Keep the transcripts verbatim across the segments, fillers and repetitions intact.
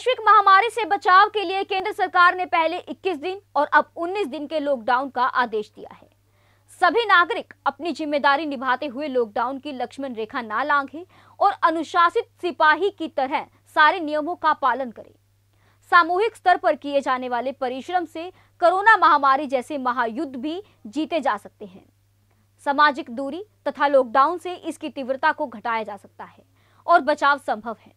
वैश्विक महामारी से बचाव के लिए केंद्र सरकार ने पहले इक्कीस दिन और अब उन्नीस दिन के लॉकडाउन का आदेश दिया है। सभी नागरिक अपनी जिम्मेदारी निभाते हुए लॉकडाउन की लक्ष्मण रेखा ना लांघें और अनुशासित सिपाही की तरह सारे नियमों का पालन करें। सामूहिक स्तर पर किए जाने वाले परिश्रम से कोरोना महामारी जैसे महायुद्ध भी जीते जा सकते हैं। सामाजिक दूरी तथा लॉकडाउन से इसकी तीव्रता को घटाया जा सकता है और बचाव संभव है।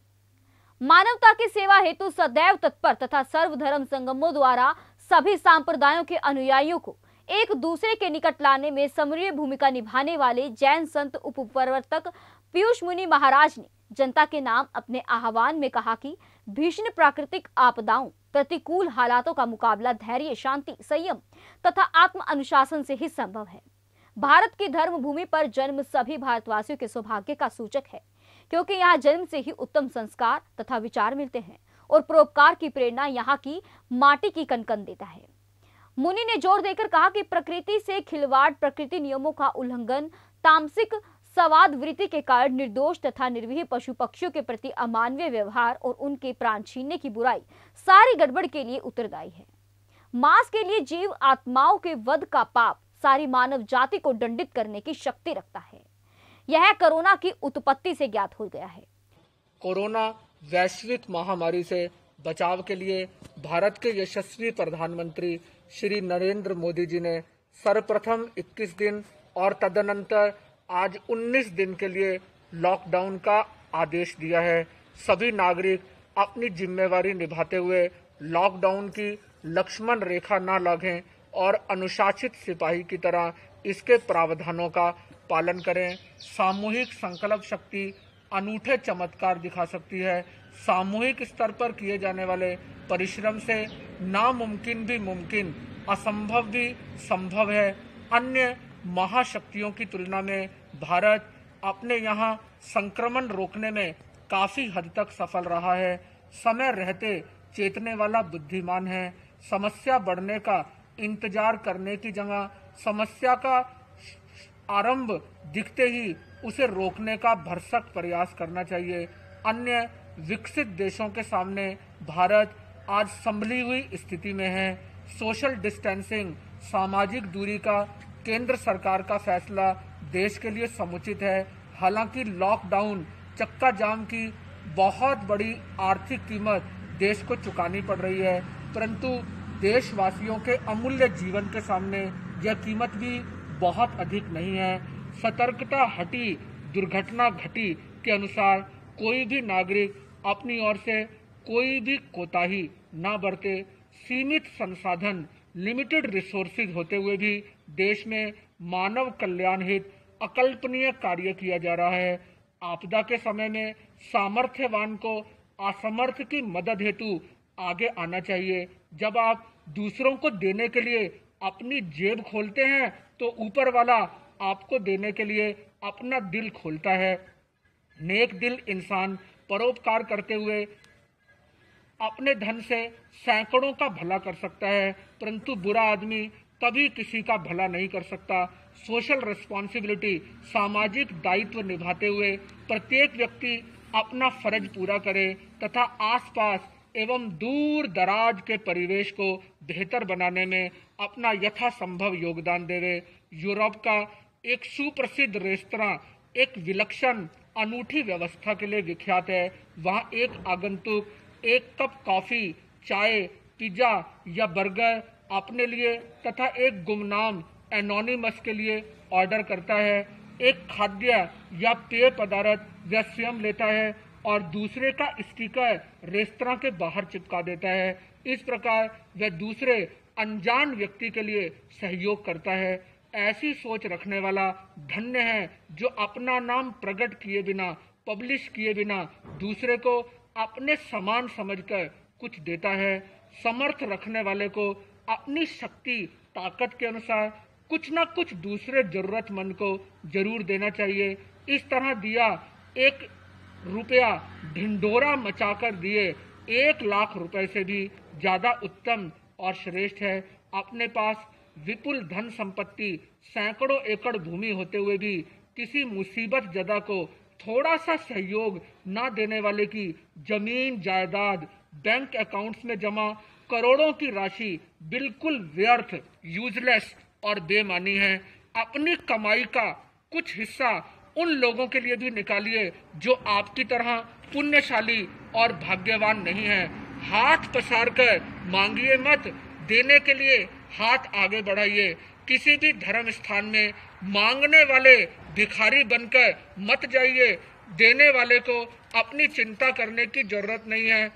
मानवता की सेवा हेतु सदैव तत्पर तथा सर्वधर्म संगमों द्वारा सभी संप्रदायों के अनुयायियों को एक दूसरे के निकट लाने में समन्वय भूमिका निभाने वाले जैन संत उपप्रवर्तक पीयूष मुनि महाराज ने जनता के नाम अपने आह्वान में कहा कि भीषण प्राकृतिक आपदाओं, प्रतिकूल हालातों का मुकाबला धैर्य, शांति, संयम तथा आत्म अनुशासन से ही संभव है। भारत की धर्म भूमि पर जन्म सभी भारतवासियों के सौभाग्य का सूचक है, क्योंकि यहाँ जन्म से ही उत्तम संस्कार तथा विचार मिलते हैं और परोपकार की प्रेरणा यहाँ की माटी की कनकन देता है। मुनि ने जोर देकर कहा कि प्रकृति से खिलवाड़, प्रकृति नियमों का उल्लंघन, तामसिक सवाद वृत्ति के कारण निर्दोष तथा निर्भीह पशु पक्षियों के प्रति अमानवीय व्यवहार और उनके प्राण छीनने की बुराई सारी गड़बड़ के लिए उत्तरदायी है। मांस के लिए जीव आत्माओं के वध का पाप सारी मानव जाति को दंडित करने की शक्ति रखता है। यह कोरोना की उत्पत्ति से ज्ञात हो गया है। कोरोना वैश्विक महामारी से बचाव के लिए भारत के यशस्वी प्रधानमंत्री श्री नरेंद्र मोदी जी ने सर्वप्रथम इक्कीस दिन और तदनंतर आज उन्नीस दिन के लिए लॉकडाउन का आदेश दिया है। सभी नागरिक अपनी जिम्मेवारी निभाते हुए लॉकडाउन की लक्ष्मण रेखा न लांघें और अनुशासित सिपाही की तरह इसके प्रावधानों का पालन करें। सामूहिक संकल्प शक्ति अनूठे चमत्कार दिखा सकती है। सामूहिक स्तर पर किए जाने वाले परिश्रम से नामुमकिन भी मुमकिन, असंभव भी संभव है। अन्य महाशक्तियों की तुलना में भारत अपने यहाँ संक्रमण रोकने में काफी हद तक सफल रहा है। समय रहते चेतने वाला बुद्धिमान है। समस्या बढ़ने का इंतजार करने की जगह समस्या का आरंभ दिखते ही उसे रोकने का भरसक प्रयास करना चाहिए। अन्य विकसित देशों के सामने भारत आज संभली हुई स्थिति में है। सोशल डिस्टेंसिंग, सामाजिक दूरी का केंद्र सरकार का फैसला देश के लिए समुचित है। हालांकि लॉकडाउन चक्का जाम की बहुत बड़ी आर्थिक कीमत देश को चुकानी पड़ रही है, परंतु देशवासियों के अमूल्य जीवन के सामने यह कीमत भी बहुत अधिक नहीं है। सतर्कता हटी, दुर्घटना घटी के अनुसार कोई भी नागरिक अपनी ओर से कोई भी कोताही न बरते। सीमित संसाधन, लिमिटेड रिसोर्सेज होते हुए भी देश में मानव कल्याण हित अकल्पनीय कार्य किया जा रहा है। आपदा के समय में सामर्थ्यवान को असमर्थ की मदद हेतु आगे आना चाहिए। जब आप दूसरों को देने के लिए अपनी जेब खोलते हैं तो ऊपर वाला आपको देने के लिए अपना दिल खोलता है। नेक दिल इंसान परोपकार करते हुए अपने धन से सैकड़ों का भला कर सकता है, परंतु बुरा आदमी कभी किसी का भला नहीं कर सकता। सोशल रिस्पॉन्सिबिलिटी, सामाजिक दायित्व निभाते हुए प्रत्येक व्यक्ति अपना फर्ज पूरा करे तथा आसपास एवं दूर दराज के परिवेश को बेहतर बनाने में अपना यथासंभव योगदान देवे। यूरोप का एक सुप्रसिद्ध रेस्तरां एक विलक्षण अनूठी व्यवस्था के लिए विख्यात है। वहाँ एक आगंतुक एक कप कॉफी, चाय, पिज्जा या बर्गर अपने लिए तथा एक गुमनाम एनोनिमस के लिए ऑर्डर करता है। एक खाद्य या पेय पदार्थ वह स्वयं लेता है और दूसरे का स्टिकर रेस्तरां के बाहर चिपका देता है। इस प्रकार वह दूसरे अनजान व्यक्ति के लिए सहयोग करता है। ऐसी सोच रखने वाला धन्य है जो अपना नाम प्रकट किए बिना, पब्लिश किए बिना दूसरे को अपने समान समझकर कुछ देता है। समर्थ रखने वाले को अपनी शक्ति, ताकत के अनुसार कुछ ना कुछ दूसरे जरूरतमंद को जरूर देना चाहिए। इस तरह दिया एक रुपया ढिंढोरा मचाकर दिए एक लाख रुपए से भी ज्यादा उत्तम और श्रेष्ठ है। अपने पास विपुल धन संपत्ति, सैकड़ों एकड़ भूमि होते हुए भी किसी मुसीबत जदा को थोड़ा सा सहयोग न देने वाले की जमीन, जायदाद, बैंक अकाउंट्स में जमा करोड़ों की राशि बिल्कुल व्यर्थ, यूजलेस और बेमानी है। अपनी कमाई का कुछ हिस्सा उन लोगों के लिए भी निकालिए जो आपकी तरह पुण्यशाली और भाग्यवान नहीं है। हाथ पसार कर मांगिए मत, देने के लिए हाथ आगे बढ़ाइए। किसी भी धर्म स्थान में मांगने वाले भिखारी बनकर मत जाइए। देने वाले को अपनी चिंता करने की जरूरत नहीं है।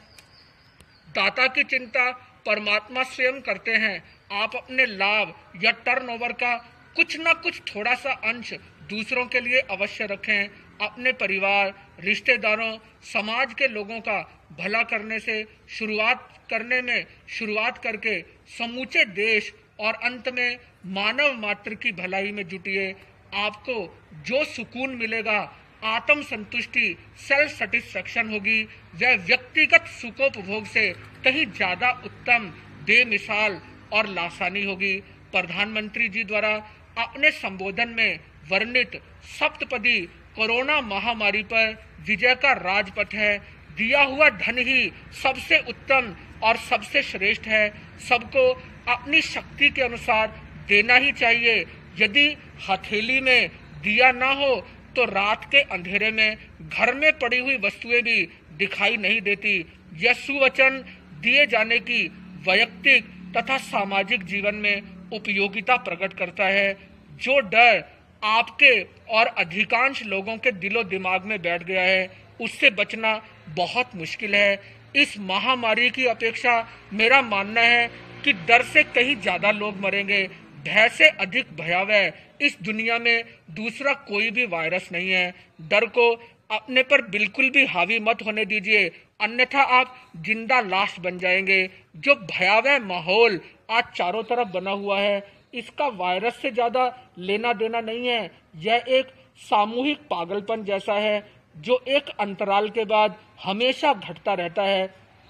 दाता की चिंता परमात्मा स्वयं करते हैं। आप अपने लाभ या टर्नओवर का कुछ ना कुछ थोड़ा सा अंश दूसरों के लिए अवश्य रखें। अपने परिवार, रिश्तेदारों, समाज के लोगों का भला करने से शुरुआत करने में शुरुआत करके समूचे देश और अंत में मानव मात्र की भलाई में जुटिए। आपको जो सुकून मिलेगा, आत्म संतुष्टि, सेल्फ सेटिस्फैक्शन होगी, वह व्यक्तिगत सुखोपभोग से कहीं ज्यादा उत्तम, बेमिसाल और लासानी होगी। प्रधानमंत्री जी द्वारा अपने संबोधन में वर्णित सप्तपदी कोरोना महामारी पर विजय का राजपथ है। दिया हुआ धन ही सबसे उत्तम और सबसे श्रेष्ठ है। सबको अपनी शक्ति के अनुसार देना ही चाहिए। यदि हथेली में दिया ना हो तो रात के अंधेरे में घर में पड़ी हुई वस्तुएं भी दिखाई नहीं देती। यह सुवचन दिए जाने की वैयक्तिक तथा सामाजिक जीवन में उपयोगिता प्रकट करता है। जो डर आपके और अधिकांश लोगों के दिलो दिमाग में बैठ गया है, उससे बचना बहुत मुश्किल है। इस महामारी की अपेक्षा मेरा मानना है कि डर से कहीं ज्यादा लोग मरेंगे। भय से अधिक भयावह इस दुनिया में दूसरा कोई भी वायरस नहीं है। डर को अपने पर बिल्कुल भी हावी मत होने दीजिए, अन्यथा आप जिंदा लाश बन जाएंगे। जो भयावह माहौल आज चारों तरफ बना हुआ है, इसका वायरस से ज्यादा लेना देना नहीं है। यह एक सामूहिक पागलपन जैसा है जो एक अंतराल के बाद हमेशा घटता रहता है।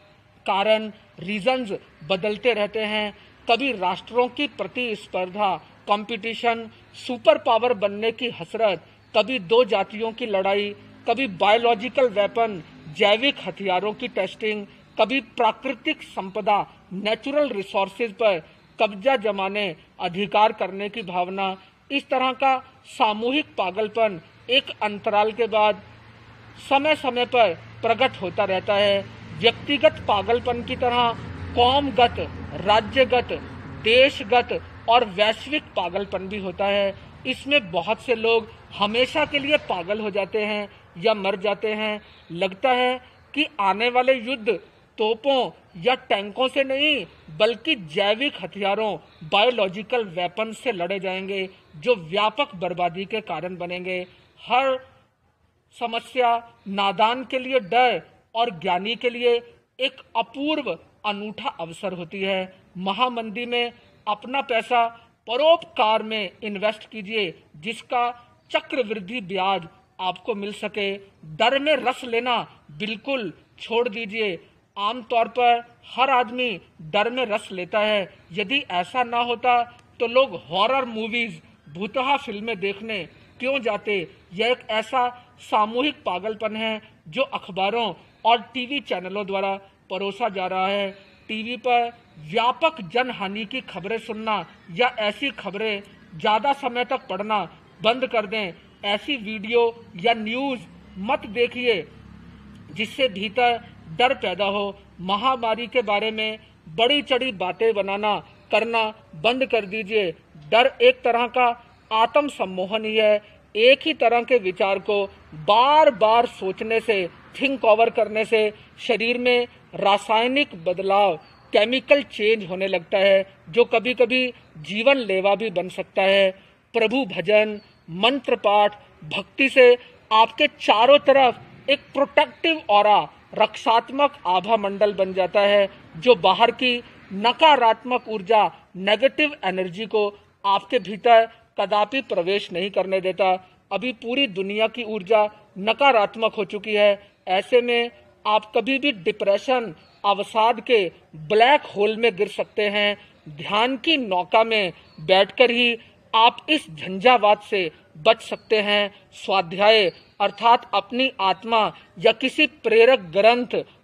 कारण, रीजंस बदलते रहते हैं। कभी राष्ट्रों की प्रतिस्पर्धा, कंपटीशन, सुपर पावर बनने की हसरत, कभी दो जातियों की लड़ाई, कभी बायोलॉजिकल वेपन, जैविक हथियारों की टेस्टिंग, कभी प्राकृतिक संपदा, नेचुरल रिसोर्सेज पर कब्जा जमाने, अधिकार करने की भावना। इस तरह का सामूहिक पागलपन एक अंतराल के बाद समय समय पर प्रकट होता रहता है। व्यक्तिगत पागलपन की तरह कौमगत, राज्यगत, देशगत और वैश्विक पागलपन भी होता है। इसमें बहुत से लोग हमेशा के लिए पागल हो जाते हैं या मर जाते हैं। लगता है कि आने वाले युद्ध तोपों या टैंकों से नहीं बल्कि जैविक हथियारों, बायोलॉजिकल वेपन से लड़े जाएंगे जो व्यापक बर्बादी के कारण बनेंगे। हर समस्या नादान के लिए डर और ज्ञानी के लिए एक अपूर्व अनूठा अवसर होती है। महामंदी में अपना पैसा परोपकार में इन्वेस्ट कीजिए जिसका चक्रवृद्धि ब्याज आपको मिल सके। डर में रस लेना बिल्कुल छोड़ दीजिए। आमतौर पर हर आदमी डर में रस लेता है। यदि ऐसा ना होता तो लोग हॉरर मूवीज, भूतहा फिल्में देखने क्यों जाते। यह एक ऐसा सामूहिक पागलपन है जो अखबारों और टीवी चैनलों द्वारा परोसा जा रहा है। टीवी पर व्यापक जनहानि की खबरें सुनना या ऐसी खबरें ज्यादा समय तक पढ़ना बंद कर दें। ऐसी वीडियो या न्यूज मत देखिए जिससे भीतर डर पैदा हो। महामारी के बारे में बड़ी चढ़ी बातें बनाना करना बंद कर दीजिए। डर एक तरह का आत्म सम्मोहन ही है। एक ही तरह के विचार को बार बार सोचने से, थिंक ओवर करने से शरीर में रासायनिक बदलाव, केमिकल चेंज होने लगता है जो कभी कभी जीवन लेवा भी बन सकता है। प्रभु भजन, मंत्र पाठ, भक्ति से आपके चारों तरफ एक प्रोटेक्टिव ऑरा, रक्षात्मक आभा मंडल बन जाता है जो बाहर की नकारात्मक ऊर्जा, नेगेटिव एनर्जी को आपके भीतर कदापि प्रवेश नहीं करने देता। अभी पूरी दुनिया की ऊर्जा नकारात्मक हो चुकी है। ऐसे में आप कभी भी डिप्रेशन, अवसाद के ब्लैक होल में गिर सकते हैं। ध्यान की नौका में बैठकर ही आप इस झंझावात से बच सकते हैं। स्वाध्याय अर्थात अपनी आत्मा या किसी प्रेरक ग्रंथ,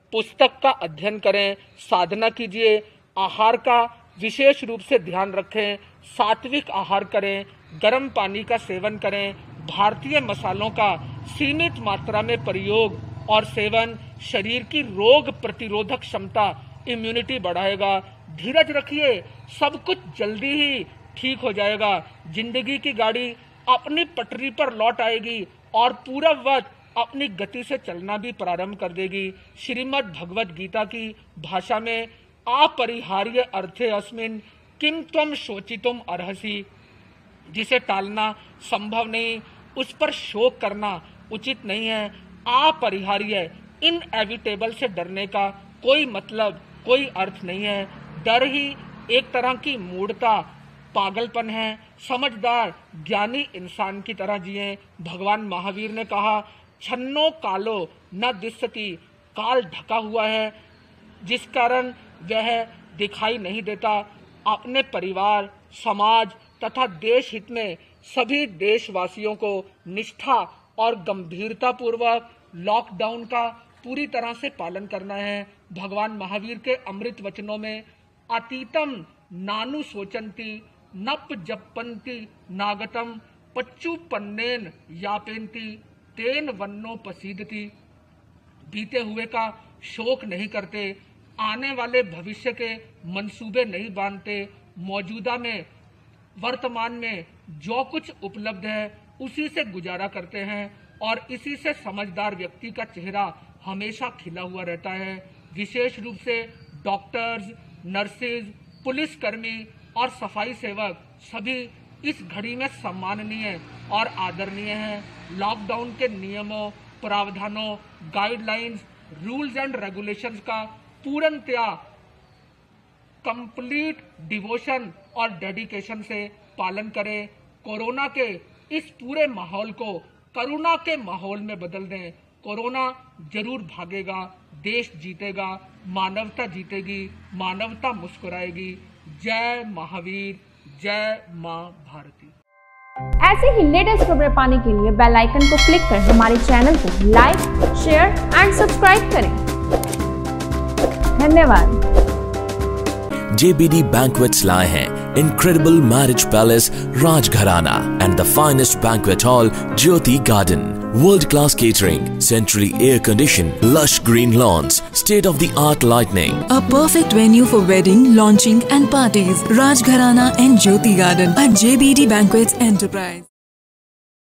पुस्तक का अध्ययन करें, साधना कीजिए, आहार का विशेष रूप से ध्यान रखें, सात्विक आहार करें, गर्म पानी का सेवन करें, भारतीय मसालों का सीमित मात्रा में प्रयोग और सेवन शरीर की रोग प्रतिरोधक क्षमता, इम्यूनिटी बढ़ाएगा। धीरज रखिए, सब कुछ जल्दी ही ठीक हो जाएगा। जिंदगी की गाड़ी अपनी पटरी पर लौट आएगी और पूरा वक्त अपनी गति से चलना भी प्रारंभ कर देगी। श्रीमद् भगवद गीता की भाषा में अपरिहार्य अर्थे अस्मिन् किम त्वम शोचितुम अर्हसि, जिसे टालना संभव नहीं, उस पर शोक करना उचित नहीं है। अपरिहार्य, इनएविटेबल से डरने का कोई मतलब, कोई अर्थ नहीं है। डर ही एक तरह की मूढ़ता, पागलपन है। समझदार ज्ञानी इंसान की तरह जिए। भगवान महावीर ने कहा, छन्नो कालो न दिस्सति, काल ढका हुआ है जिस कारण वह दिखाई नहीं देता। अपने परिवार, समाज तथा देश हित में सभी देशवासियों को निष्ठा और गंभीरता पूर्वक लॉकडाउन का पूरी तरह से पालन करना है। भगवान महावीर के अमृत वचनों में अतीतम नानु सोचंती नप जपंती नागतम पच्चुपन्नेन यापेंती तेन वन्नो पसीदती, बीते हुए का शोक नहीं करते, आने वाले भविष्य के मंसूबे नहीं बांधते, मौजूदा में वर्तमान में जो कुछ उपलब्ध है उसी से गुजारा करते हैं और इसी से समझदार व्यक्ति का चेहरा हमेशा खिला हुआ रहता है। विशेष रूप से डॉक्टर्स, नर्सेज, पुलिसकर्मी और सफाई सेवक सभी इस घड़ी में सम्माननीय और आदरणीय हैं। लॉकडाउन के नियमों, प्रावधानों, गाइडलाइंस, रूल्स एंड रेगुलेशंस का पूर्णतया कंप्लीट डिवोशन और डेडिकेशन से पालन करें। कोरोना के इस पूरे माहौल को करुणा के माहौल में बदल दें। कोरोना जरूर भागेगा, देश जीतेगा, मानवता जीतेगी, मानवता मुस्कुराएगी। जय महावीर, जय माँ भारती। ऐसे ही लेटेस्ट खबरें पाने के लिए बेल आइकन को क्लिक कर हमारे चैनल को लाइक, शेयर एंड सब्सक्राइब करें। धन्यवाद। J B D Banquets लाए हैं incredible marriage palace Rajgharana and the finest banquet hall Jyoti Garden. World-class catering, centrally air-conditioned, lush green lawns, state-of-the-art lighting. A perfect venue for wedding, launching and parties. Rajgharana and Jyoti Garden at J B D Banquets Enterprise.